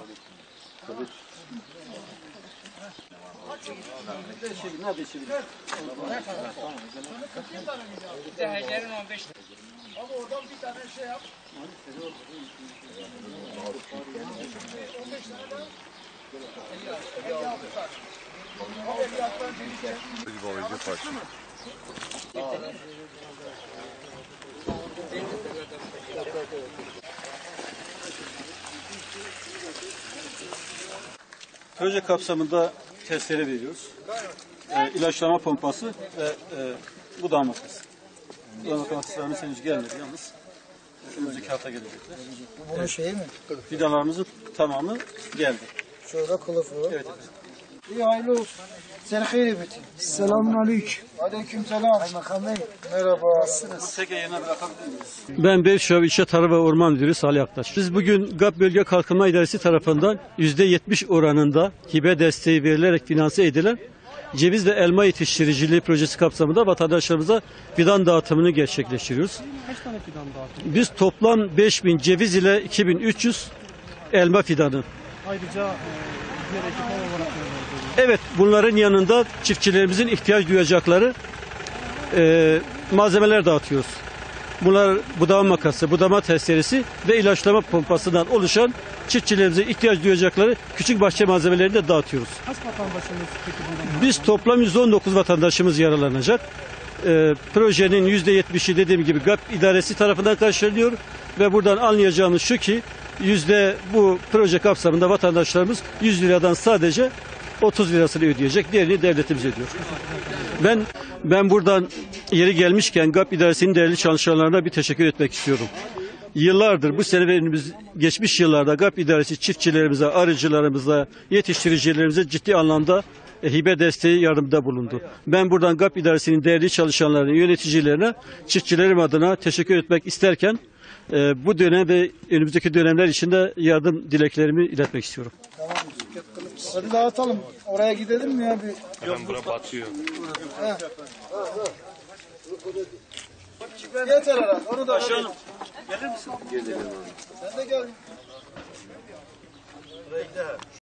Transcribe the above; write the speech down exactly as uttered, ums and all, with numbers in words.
Hacer'in on beş. Ama oradan bir tane şey yap. on beş tane daha. elli altı tane. elli altı tane ceviz. Bir balıcı parça. Proje kapsamında testleri veriyoruz. E, ilaçlama pompası ve e, budama makası. Budama makaslarımız henüz gelmedi yalnız. E, önümüzdeki hafta gelecekler. Bunun evet. Şeyi mi? Fidanlarımızın tamamı geldi. Şurada kılıfı. Evet efendim. İyi hayırlı olsun. Seni hayır ebetim. Selamun aleyküm. Aleyküm selam. Kaymakam Bey. Merhaba. Nasılsınız? Teke yerine bırakabilir miyiz? Ben Beyşehir İlçe Tarım ve Orman Müdürü Salih Aktaş. Biz bugün GAP Bölge Kalkınma İdaresi tarafından yüzde yetmiş oranında hibe desteği verilerek finanse edilen ceviz ve elma yetiştiriciliği projesi kapsamında vatandaşlarımıza fidan dağıtımını gerçekleştiriyoruz. Kaç tane fidan dağıtıldı? Biz toplam beş bin ceviz ile iki bin üç yüz elma fidanı. Ayrıca e, diğer ekipman olarak ne var? Evet, bunların yanında çiftçilerimizin ihtiyaç duyacakları e, malzemeler dağıtıyoruz. Bunlar budama makası, budama testeresi ve ilaçlama pompasından oluşan çiftçilerimizin ihtiyaç duyacakları küçük bahçe malzemelerini de dağıtıyoruz. Kaç vatandaşımız peki bundan? Biz toplam yüz on dokuz vatandaşımız yararlanacak. E, projenin yüzde yetmişi dediğim gibi GAP idaresi tarafından karşılanıyor ve buradan anlayacağımız şu ki yüzde bu proje kapsamında vatandaşlarımız yüz liradan sadece otuz lirasını ödeyecek. Diğerini devletimiz ödüyor. Ben ben buradan yeri gelmişken GAP idaresinin değerli çalışanlarına bir teşekkür etmek istiyorum. Yıllardır bu sene ve önümüz geçmiş yıllarda GAP idaresi çiftçilerimize, arıcılarımıza, yetiştiricilerimize ciddi anlamda hibe desteği yardımda bulundu. Ben buradan GAP idaresinin değerli çalışanlarına, yöneticilerine, çiftçilerim adına teşekkür etmek isterken e, bu dönem ve önümüzdeki dönemler için de yardım dileklerimi iletmek istiyorum. Tamam. Hadi dağıtalım. Oraya gidelim mi ya? Bir... Hemen bura batıyor. Yeter herhalde. Onu da Aşağıya gelir misin? Sen de gel.